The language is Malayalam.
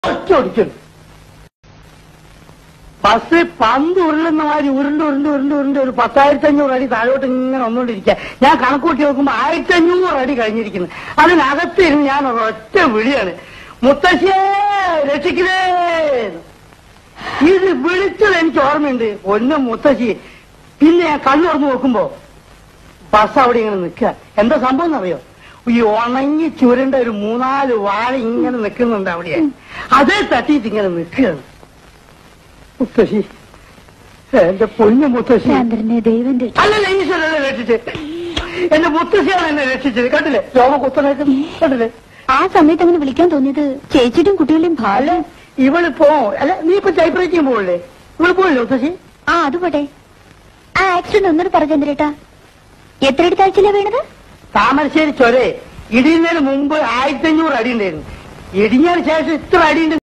ഒറ്റ ബസ് പന്ത് ഉരുളുന്ന മാതിരി ഉരുണ്ട് ഒരു 10,500 അടി താഴോട്ട് ഇങ്ങനെ വന്നുകൊണ്ടിരിക്കുക. ഞാൻ കണക്കൂട്ടി നോക്കുമ്പോ 1,500 അടി കഴിഞ്ഞിരിക്കുന്നു. അതിനകത്ത് ഇരുന്ന് ഞാൻ ഒറ്റ വിളിയാണ്, മുത്തശ്ശിയെ രക്ഷിക്കണേ. ഇത് വിളിച്ചത് എനിക്ക് ഓർമ്മയുണ്ട്, ഒന്നും മുത്തശ്ശി. പിന്നെ ഞാൻ കണ്ണു തുറന്നു നോക്കുമ്പോ ബസ് അവിടെ ഇങ്ങനെ നിൽക്കുക. എന്താ സംഭവം എന്നറിയോ? ഈ ഉണങ്ങി ചുരുണ്ട ഒരു 3-4 വാഴ ഇങ്ങനെ നിൽക്കുന്നുണ്ട് അവിടെ. അതേ തട്ടിയിട്ട് ഇങ്ങനെ നിൽക്കുകയാണ്. മുത്തശ്ശി, എന്റെ പൊന്നു മുത്തശ്ശി. അല്ലല്ല, ഈശ്വരനെ രക്ഷിച്ച്. എന്റെ മുത്തശ്ശിയാണ് എന്നെ രക്ഷിച്ചത്. കണ്ടില്ലേ രോമ കുത്തനേക്ക്, കണ്ടില്ലേ? ആ സമയത്ത് അങ്ങനെ വിളിക്കാൻ തോന്നിയത് ചേച്ചിയുടെയും കുട്ടികളുടെയും ഭാര്യ. ഇവളിപ്പോ അല്ല, നീ ഇപ്പൊ ടൈപ്പ്റൈറ്റിംഗ് പോകല്ലേ? ഇവള് പോയില്ലേ മുത്തശ്ശി? ആ അത് പോട്ടെ. ആ ആക്സിഡന്റ് ഒന്നുകൂടെ പറഞ്ഞു ചന്ദ്രേട്ടാ, എത്ര അടി താഴ്ചയിലാ വീണത്? താമരശ്ശേരി ചൊരേ. ഇടിയുന്നതിന് മുമ്പ് 1,500 അടി ഉണ്ടായിരുന്നു. ഇടിഞ്ഞതിന് ശേഷം ഇത്ര അടി ഉണ്ട്.